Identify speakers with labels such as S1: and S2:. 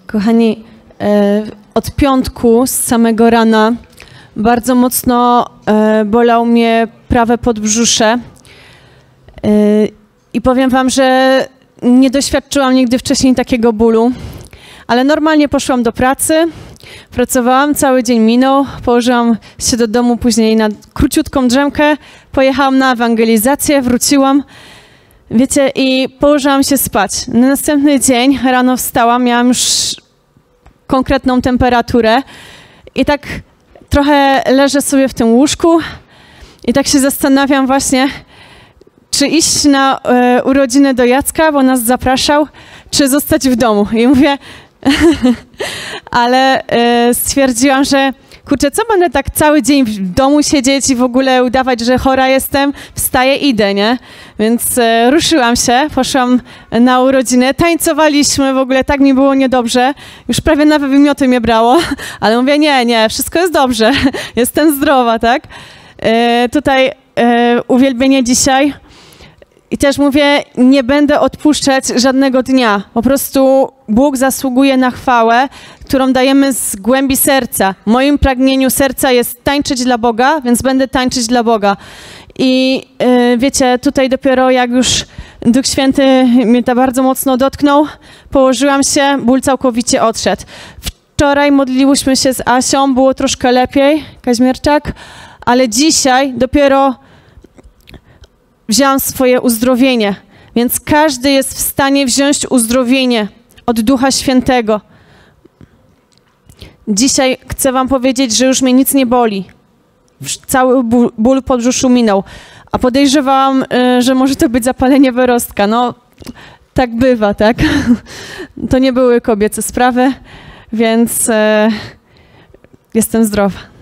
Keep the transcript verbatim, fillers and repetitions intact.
S1: Kochani, od piątku, z samego rana, bardzo mocno bolał mnie prawe podbrzusze i powiem wam, że nie doświadczyłam nigdy wcześniej takiego bólu, ale normalnie poszłam do pracy, pracowałam, cały dzień minął, położyłam się do domu później na króciutką drzemkę, pojechałam na ewangelizację, wróciłam, wiecie, i położyłam się spać. Na następny dzień rano wstałam, miałam już konkretną temperaturę i tak trochę leżę sobie w tym łóżku i tak się zastanawiam właśnie, czy iść na e, urodziny do Jacka, bo nas zapraszał, czy zostać w domu. I mówię, ale e, stwierdziłam, że kurczę, co będę tak cały dzień w domu siedzieć i w ogóle udawać, że chora jestem, wstaję, idę, nie? Więc e, ruszyłam się, poszłam na urodziny, tańcowaliśmy, w ogóle tak mi było niedobrze, już prawie na wymioty mnie brało, ale mówię, nie, nie, wszystko jest dobrze, jestem zdrowa, tak? E, tutaj e, uwielbienie dzisiaj. I też mówię, nie będę odpuszczać żadnego dnia. Po prostu Bóg zasługuje na chwałę, którą dajemy z głębi serca. W moim pragnieniu serca jest tańczyć dla Boga, więc będę tańczyć dla Boga. I yy, wiecie, tutaj dopiero jak już Duch Święty mnie to bardzo mocno dotknął, położyłam się, ból całkowicie odszedł. Wczoraj modliłyśmy się z Asią, było troszkę lepiej, Kaźmierczak, ale dzisiaj dopiero wzięłam swoje uzdrowienie, więc każdy jest w stanie wziąć uzdrowienie od Ducha Świętego. Dzisiaj chcę wam powiedzieć, że już mnie nic nie boli. Cały ból, ból w podbrzuszu minął. A podejrzewałam, że może to być zapalenie wyrostka. No, tak bywa, tak? To nie były kobiece sprawy, więc e, jestem zdrowa.